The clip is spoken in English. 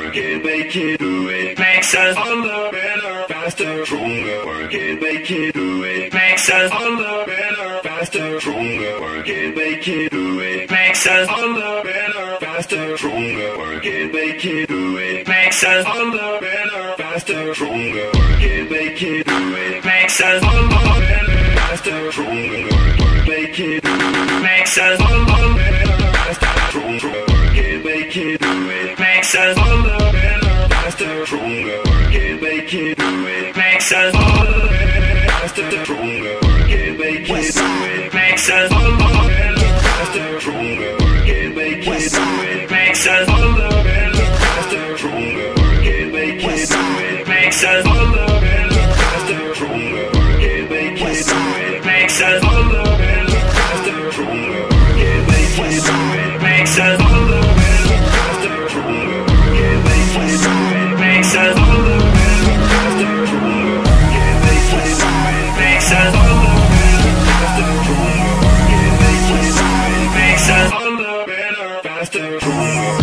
work it, make it, do it. Makes us harder, better, faster, stronger. Work it, make it, do it. Makes us harder, better, faster, stronger. Work it, make it, do it. Makes us harder, better, faster, stronger. Work it, make it, do it. Makes us harder, better, faster, stronger. Work it, make it, do it. Makes us harder, better, faster, stronger. Work, make it, do it. Makes us harder, better, faster, stronger. Work it, make it, do it. Makes us harder, better, faster, stronger. Work it, make it, do it. Makes us harder, better, faster, stronger. Work it, make it, do it. Makes us harder, better, faster, stronger. Work it, make it, do it. Makes us harder, better, faster, stronger. Work it, make it, do it. Makes us harder, better, faster, stronger. Work it, make it, do it. Makes us harder, better, faster, stronger. Work it, make it, do it. Makes us harder, better, faster, stronger. Work it, make it, do it. Makes us harder, better, faster, stronger. Work it, make it, do it. Makes us harder, better, faster, stronger. Work it, make it, do it. Makes us harder, better, faster, stronger.